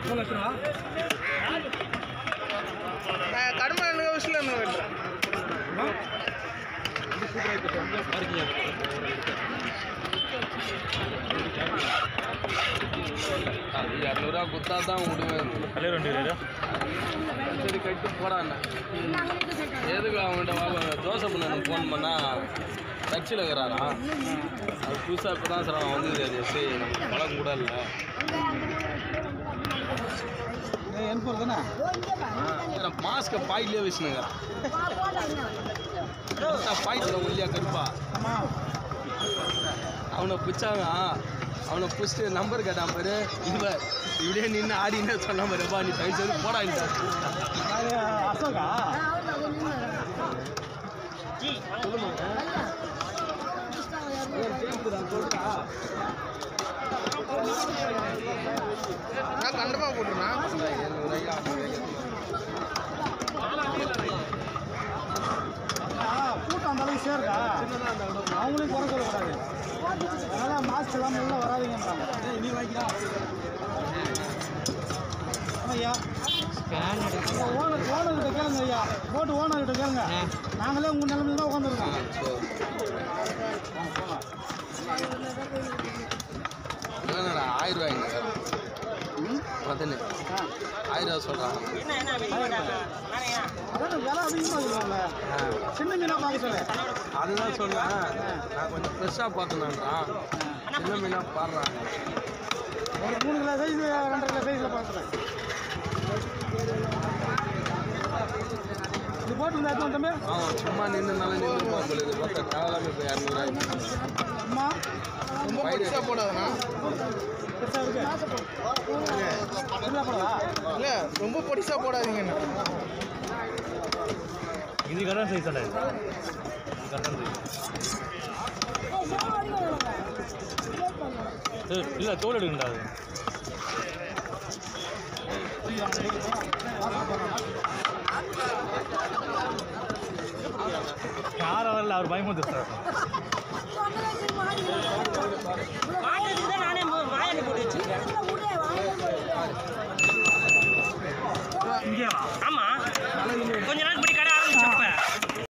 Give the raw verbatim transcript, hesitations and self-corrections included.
கடுமை விஷயம் என்ன வெட்டுறேன் இரநூறுவா கொடுத்தா தான் விடுவேன். சரி கட்டு போடாண்ணே. எதுக்கு அவங்கள்ட்ட வாங்க தோசை பண்ண ஃபோன் பண்ணால் சர்ச்சில் இருக்கிறாரா? அது புதுசாக இப்போ தான் சார் அவன் வந்து அது சரி நமக்கு பழக்கம் கூட இல்லை. மாஸ்கை பாயிட்லேயே வச்சுனுங்கிறான். பாயிண்ட் ஒல்லியா கருப்பா அவனை பிடிச்சாங்க. அவனை பிடிச்சிட்டு நம்பர் கேட்டான் பாரு. இவ இப்படியே நின்று ஆடினே சொன்ன பாருப்பா நீ தயவு செய்து போடான்ட்டார். அசோகா நான் கண்டிப்பாக போட்டுருந்தேன். கூட்டம் அந்த அளவுக்கு சேருதா? அவங்களையும் குறை சொல்லக்கூடாது. அதனால் மாஸ்க் எல்லாம் நல்லா வராதுங்கன்றாங்க. நீ வாங்கிக்கலாம் ஐயா. ஓனர் ஓனர்கிட்ட கேளுங்க ஐயா. போட்டு ஓனர்கிட்ட கேளுங்க. நாங்களே உங்கள் நிலைமையில தான் உட்காந்துருக்கோம். ஆயிரம் ரூபாய்ங்க மதனு ஆயிரம் ரூபா சொல்கிறான். அதான் விலை அதிகமாக இருக்குல்ல. சின்ன மீனாக பார்க்க சொல்ல அதுதான் சொன்னேன். நான் கொஞ்சம் ஃப்ரெஷ்ஷாக பார்க்கணுன்றான். சின்ன மீனாக பாடுறான். ஒரு மூணு கிலோ சைஸ் ரெண்டரை கிலோ சைஸில் பார்க்குறேன். இது போட்டு எடுத்து தம்பி. ஆமாம் சும்மா நின்றுனால நின்று பார்க்கல. பார்த்தா தேவையில்லாமல் இப்போ இரநூறுவாய்க்கு அம்மா ரொம்ப பைசா போடாதுண்ணா. இல்லை ரொம்ப பொடிசா போடாதீங்கண்ணா. இது கடன் சைஸ் அல்ல. கடன் சைஸ் இல்லை தோல் எடுக்கண்டாது. யாரும் வரல அவர் பயமுறுத்து சார்.